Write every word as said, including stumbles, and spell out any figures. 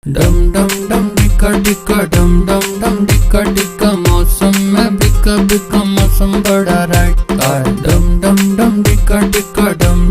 डम डम डम डिक्का डिक्का डम डम डम डिक्का डिक्का मौसम में बिका बिका मौसम बड़ा राइट। डम डम डम डिक्का डिक्का डम